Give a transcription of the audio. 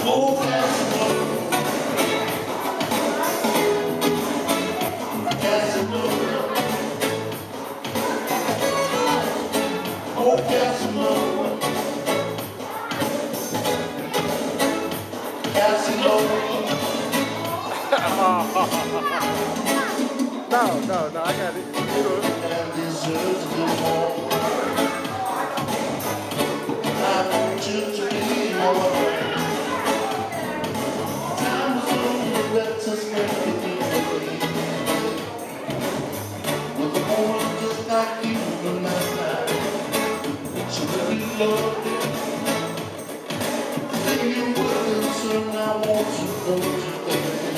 Oh, Casanova, Casanova, oh, Casanova, Casanova. No, I got it. And deserves the more. I want you to be more. Time is over, let us make it easy. With a woman just like you in my life, she really loved it. Say you wouldn't, son, I want you to know today.